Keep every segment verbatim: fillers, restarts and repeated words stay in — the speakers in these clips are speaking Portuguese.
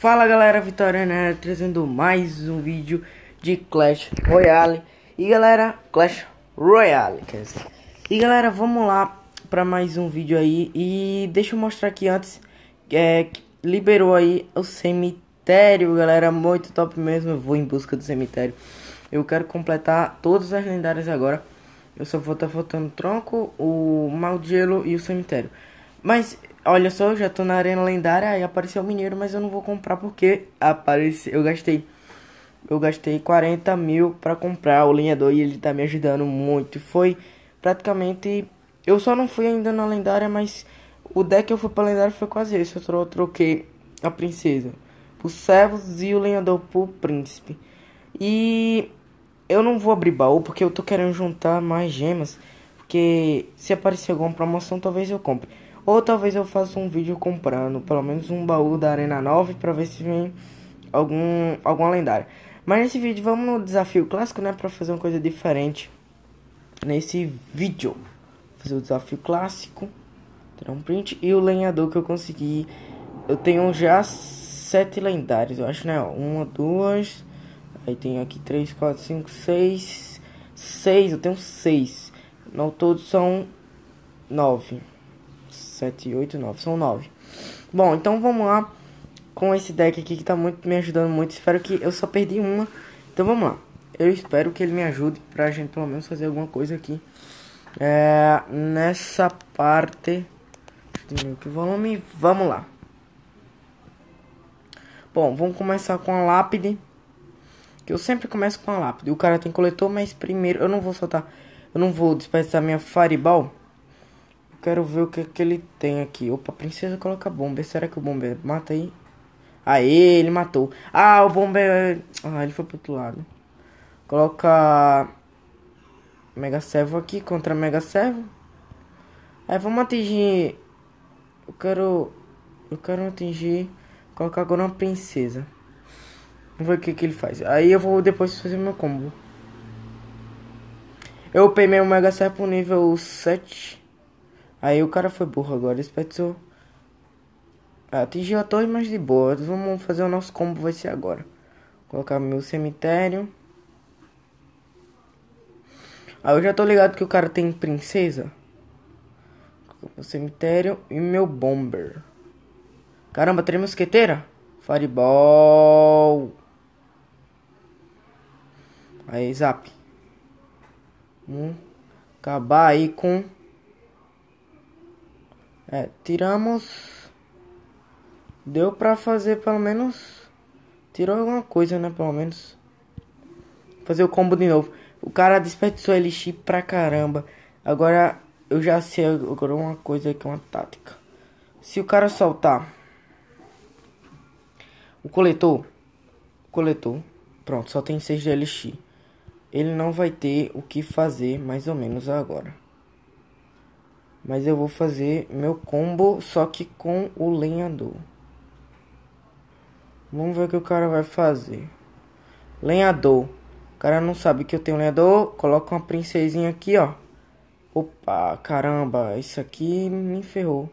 Fala galera, Vitória Neto trazendo mais um vídeo de Clash Royale. E galera, Clash Royale, quer dizer. E galera, vamos lá para mais um vídeo aí. E deixa eu mostrar aqui antes é, que liberou aí o cemitério, galera, muito top mesmo. Eu vou em busca do cemitério. Eu quero completar todas as lendárias agora. Eu só vou estar tá faltando o tronco, o mal de gelo e o cemitério. Mas olha só, eu já tô na arena lendária e apareceu o mineiro, mas eu não vou comprar porque apareceu. Eu gastei eu gastei quarenta mil pra comprar o lenhador e ele tá me ajudando muito. Foi praticamente, eu só não fui ainda na lendária, mas o deck que eu fui pra lendária foi quase esse. Eu tro troquei a princesa por servos e o lenhador por príncipe. E eu não vou abrir baú porque eu tô querendo juntar mais gemas, porque se aparecer alguma promoção talvez eu compre. Ou talvez eu faça um vídeo comprando pelo menos um baú da Arena nove pra ver se vem algum, alguma lendária. Mas nesse vídeo vamos no desafio clássico, né? Pra fazer uma coisa diferente. Nesse vídeo fazer o desafio clássico, tirar um print. E o lenhador que eu consegui, eu tenho já sete lendários, eu acho, né? Uma, duas, aí tem aqui três, quatro, cinco, seis. Seis, eu tenho seis. Não, todos são nove. Sete, oito, nove, são nove. Bom, então vamos lá com esse deck aqui que tá muito, me ajudando muito. Espero que eu só perdi uma. Então vamos lá. Eu espero que ele me ajude pra gente pelo menos fazer alguma coisa aqui. É, nessa parte. Diminuir o volume. Vamos lá. Bom, vamos começar com a lápide. Que eu sempre começo com a lápide. O cara tem coletor, mas primeiro eu não vou soltar. Eu não vou desperdiçar minha Fireball. Quero ver o que, que ele tem aqui. Opa, princesa coloca bomba. Será que o bomba mata aí? Aê, ele matou. Ah, o bomba é... Ah, ele foi pro outro lado. Coloca Mega Servo aqui contra Mega Servo. Aí vamos atingir. Eu quero... Eu quero atingir. Colocar agora uma princesa. Vamos ver o que, que ele faz. Aí eu vou depois fazer meu combo. Eu upei meu Mega Servo pro nível sete. Aí o cara foi burro agora, desperdiçou. Atingiu a torre, mas de boa. Vamos fazer o nosso combo, vai ser agora. Colocar meu cemitério. Aí eu já tô ligado que o cara tem princesa. O cemitério e meu bomber. Caramba, três mosqueteira. Fireball. Aí, zap. Vamos acabar aí com... É, tiramos. Deu pra fazer pelo menos. Tirou alguma coisa, né? Pelo menos. Fazer o combo de novo. O cara desperdiçou elixir pra caramba. Agora eu já sei agora uma coisa aqui, uma tática. Se o cara soltar o coletor. O coletor. Pronto, só tem seis de elixir. Ele não vai ter o que fazer mais ou menos agora. Mas eu vou fazer meu combo só que com o lenhador. Vamos ver o que o cara vai fazer. Lenhador. O cara não sabe que eu tenho lenhador. Coloca uma princesinha aqui, ó. Opa, caramba. Isso aqui me ferrou.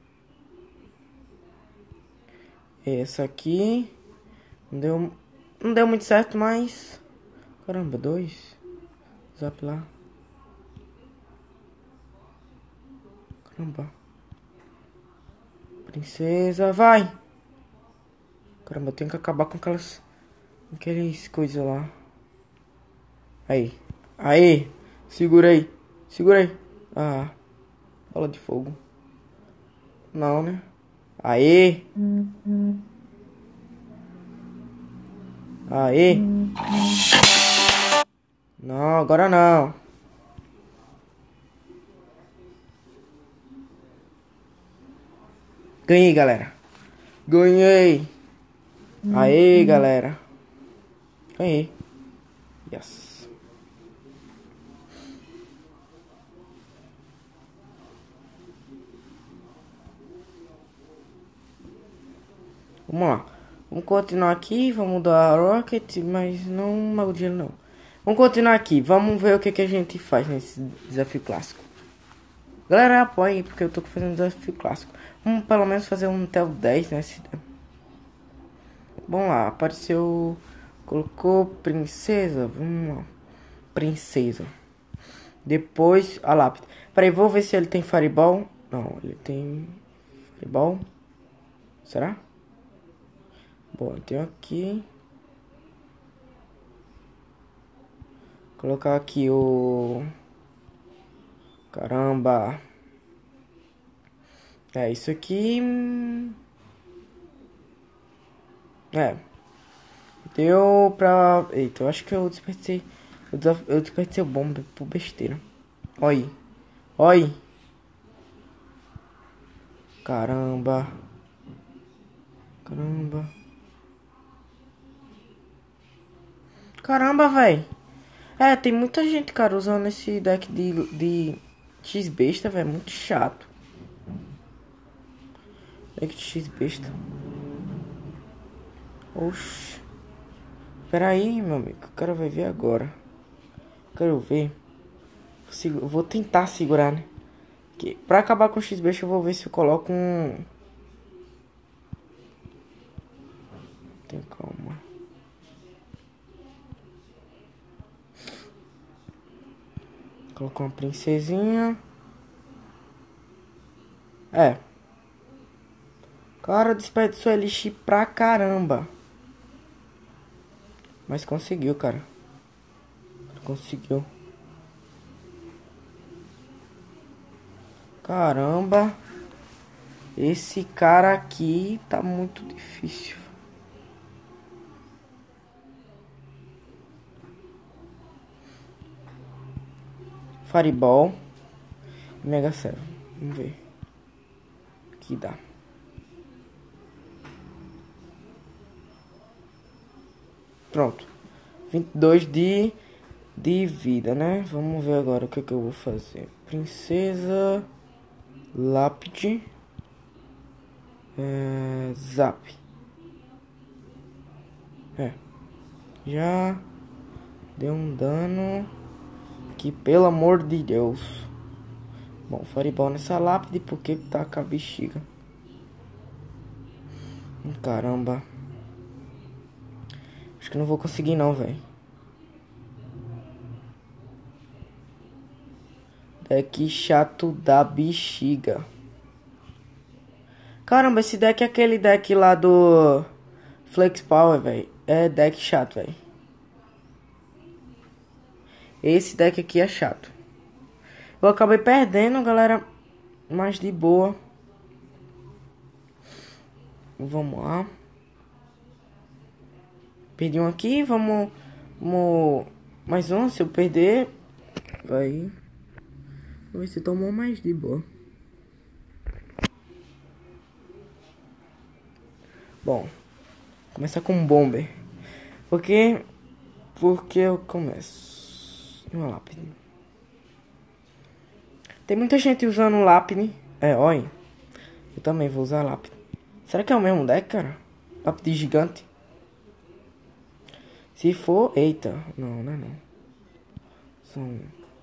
Essa aqui. Não deu, não deu muito certo, mas... Caramba, dois. Zap lá. Caramba. Princesa, vai. Caramba, eu tenho que acabar com aquelas... Aqueles coisas lá. Aí. Aí. Segura aí. Segura aí. Ah. Bola de fogo. Não, né? Aí. Aí. Não, agora não. Ganhei, galera. Ganhei. Aê, galera. Ganhei. Yes. Vamos lá. Vamos continuar aqui. Vamos dar Rocket, mas não Maldia não. Vamos continuar aqui. Vamos ver o que, que a gente faz nesse desafio clássico. Galera, apoie porque eu tô fazendo um desafio clássico. Vamos pelo menos fazer um Tel dez, né? Vamos lá, apareceu. Colocou princesa. Vamos lá. Princesa. Depois a lápide. Peraí, vou ver se ele tem fireball. Não, ele tem fireball. Será? Bom, eu tenho aqui. Colocar aqui o. Caramba. É, isso aqui. É. Deu pra. Eita, eu acho que eu desperdicei. Eu, des... eu desperdicei o bomba por besteira. Oi. Oi. Caramba. Caramba. Caramba, velho. É, tem muita gente, cara, usando esse deck de, de X-Besta, velho. Muito chato. Deck de X-Besta. Oxi. Pera aí, meu amigo. O cara vai ver agora. Quero ver. Vou, vou tentar segurar, né? Que, pra acabar com o X-Besta, eu vou ver se eu coloco um... Tem calma. Colocou uma princesinha. É. Cara, desperdiçou elixir pra caramba. Mas conseguiu, cara. Conseguiu. Caramba. Esse cara aqui tá muito difícil. Fireball. Mega Servo. Vamos ver. Que dá. Pronto. vinte e dois de, de vida, né? Vamos ver agora o que, que eu vou fazer. Princesa. Lápide. É, zap. É. Já deu um dano. Que pelo amor de Deus. Bom, fireball nessa lápide porque tá com a bexiga. Caramba. Acho que não vou conseguir não, velho. Deck chato da bexiga. Caramba, esse deck é aquele deck lá do Flex Power, velho. É deck chato, velho. Esse deck aqui é chato. Eu acabei perdendo, galera. Mas de boa. Vamos lá. Perdi um aqui, vamos, vamos mais um, se eu perder, vai, vai se tomou mais de boa. Bom, começar com um bomber, porque, porque eu começo, uma lápide. Tem muita gente usando lápide, é, olha, eu também vou usar lápide. Será que é o mesmo deck, cara? Lápide gigante? Se for, eita, não, não é não. São...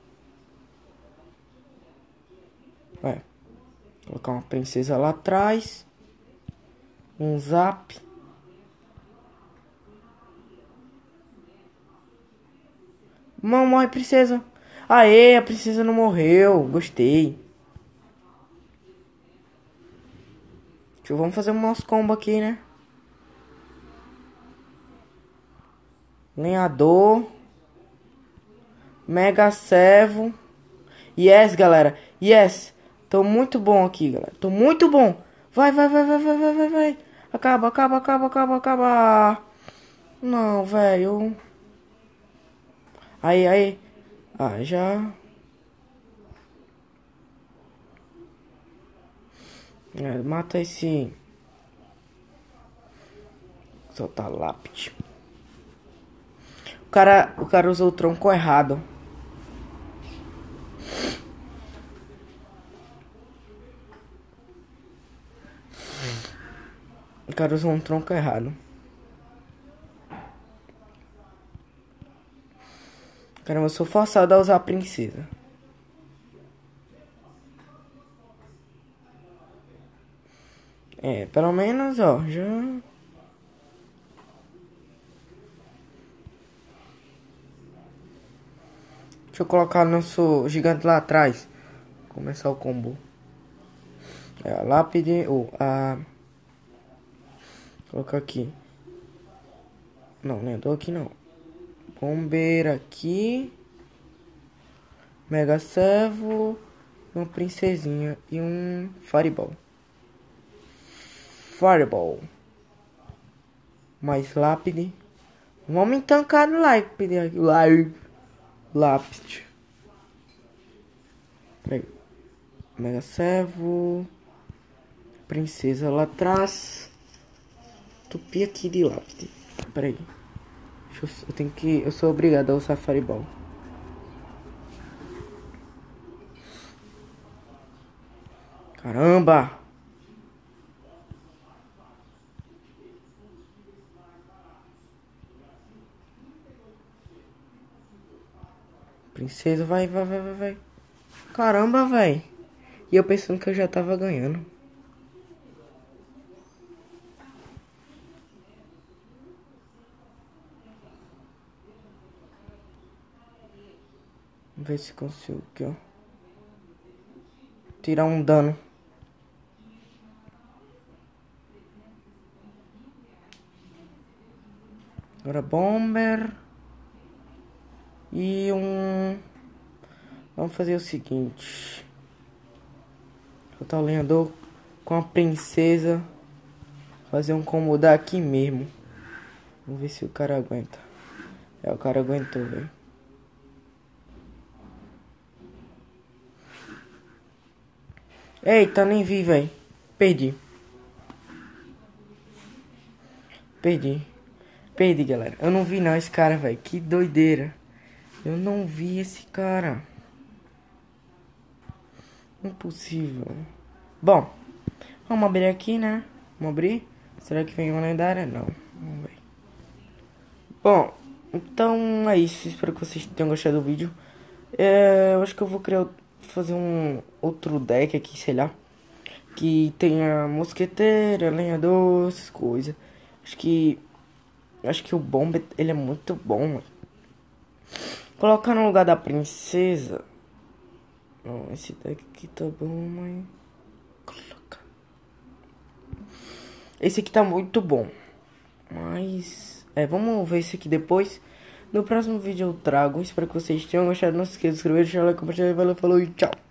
É. Colocar uma princesa lá atrás. Um zap. Não morre, princesa. Aê, a princesa não morreu. Gostei. Deixa eu, vamos fazer o nosso combo aqui, né? Lenhador. Mega servo. Yes, galera. Yes. Tô muito bom aqui, galera. Tô muito bom. Vai, vai, vai, vai, vai, vai, vai, vai. Acaba, acaba, acaba, acaba, acaba. Não, velho. Aí, aí. Ah, já. É, mata esse. Soltar lápide. O cara, o cara usou o tronco errado. O cara usou um tronco errado. Caramba, eu sou forçado a usar a princesa. É, pelo menos, ó, já... Deixa eu colocar nosso gigante lá atrás. Começar o combo. É a lápide, ou a... Vou colocar aqui. Não, lenhador aqui não. Bombeiro aqui. Mega servo. Uma princesinha e um fireball. Fireball. Mais lápide. Vamos entancar no lápide aqui. Lápide. Peraí. Mega servo. Princesa lá atrás. Tupi aqui de lápide. Peraí. Eu, eu tenho que. Eu sou obrigado a usar fireball. Caramba! Princesa, vai, vai, vai, vai, vai. Caramba, vai. E eu pensando que eu já tava ganhando. Vamos ver se consigo aqui, ó. Tirar um dano. Agora bomber. E um... Vamos fazer o seguinte. Botar o lenhador com a princesa. Fazer um combo daqui mesmo. Vamos ver se o cara aguenta. É, o cara aguentou, velho. Eita, nem vi, velho. Perdi. Perdi. Perdi, galera. Eu não vi não esse cara, velho. Que doideira. Eu não vi esse cara. Impossível. Bom, vamos abrir aqui, né? Vamos abrir. Será que vem uma lendária? Não. Vamos ver. Bom, então é isso. Espero que vocês tenham gostado do vídeo. É, eu acho que eu vou criar, fazer um outro deck aqui, sei lá, que tenha mosqueteira, lenhador, essas coisas. Acho que acho que o bomba ele é muito bom, mano. Colocar no lugar da princesa. Não, esse deck aqui tá bom, mãe. Coloca. Esse aqui tá muito bom. Mas é, vamos ver esse aqui depois. No próximo vídeo eu trago. Espero que vocês tenham gostado. Não se esqueça de se inscrever, deixar o like, compartilhar. Valeu, falou e tchau.